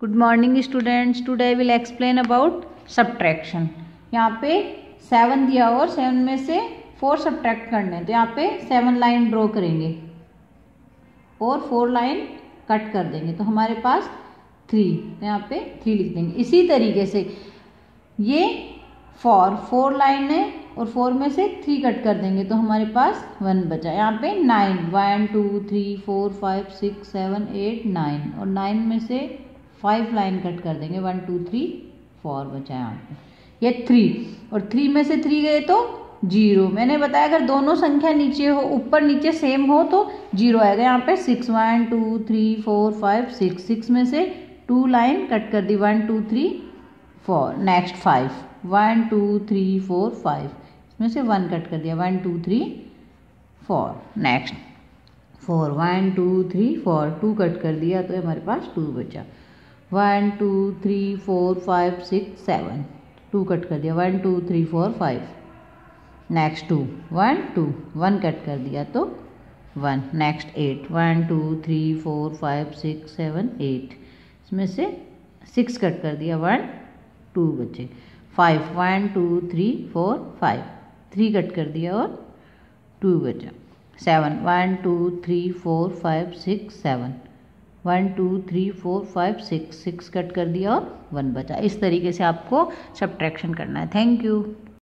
Good morning students, today will explain about subtraction. यहाँ पे 7 दिया और 7 में से 4 सब्ट्रैक्ट करने हैं, तो यहाँ पे 7 लाइन ड्रॉ करेंगे और 4 लाइन कट कर देंगे, तो हमारे पास 3, तो यहाँ पे 3 लिख देंगे। इसी तरीके से ये 4 लाइन है और 4 में से 3 कट कर देंगे, तो हमारे पास 1 बचा। यहाँ पे 9, 1 2 3 4 5 6 7 8 9 और 9 में से 5 लाइन कट कर देंगे, 1 2 3 4 बचा यहाँ पे। ये 3 और 3 में से 3 गए तो 0। मैंने बताया अगर दोनों संख्या नीचे हो, ऊपर नीचे सेम हो तो 0 आएगा। यहाँ पे 6, 1 2 3 4 5 6, 6 में से 2 लाइन कट कर दी, 1 2 3 4। नेक्स्ट 5, 1 2 3 4 5, इसमें से 1 कट कर दिया, 1 2 3 4। नेक्स्ट 4, 1 2 3 4, 2 कट कर दिया, तो हमारे पास 2 बचा। 1 2 3 4 5 6 7, 2 कट कर दिया, 1 2 3 4 5। नेक्स्ट 2, 1 2, 1 कट कर दिया तो 1। नेक्स्ट 8, 1 2 3 4 5 6 7 8, इसमें से 6 कट कर दिया, 1 2 बचे। 5, 1 2 3 4 5, 3 कट कर दिया और 2 बचा। 7, 1 2 3 4 5 6 7, 1 2 3 4 5 6, 6 कट कर दिया और 1 बचा। इस तरीके से आपको सब्ट्रैक्शन करना है। Thank you.